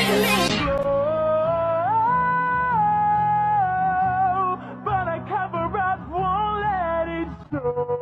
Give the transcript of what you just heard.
But I cover up, won't let it show.